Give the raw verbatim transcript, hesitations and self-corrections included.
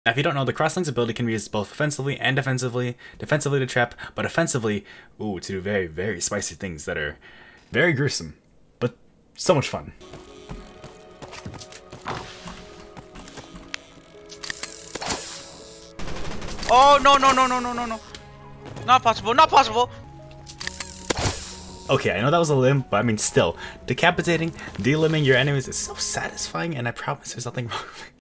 Now, if you don't know, the Crosslink's ability can be used both offensively and defensively. Defensively to trap, but offensively, ooh, to do very, very spicy things that are very gruesome, but so much fun. Oh, no, no, no, no, no, no, no. Not possible, not possible. Okay, I know that was a limb, but I mean still, decapitating, delimbing your enemies is so satisfying, and I promise there's nothing wrong with it.